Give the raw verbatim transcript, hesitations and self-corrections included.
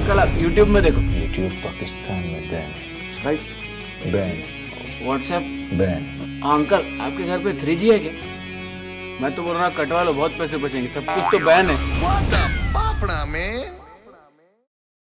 आजकल आप यूट्यूब में देखो, यूट्यूब पाकिस्तान में ban, right? Ban, WhatsApp ban. Uncle आपके घर पे थ्री जी है क्या? मैं तो बोल रहा हूँ कटवा लो, बहुत पैसे बचेंगे। सब कुछ तो बैन है। What the fuck, man?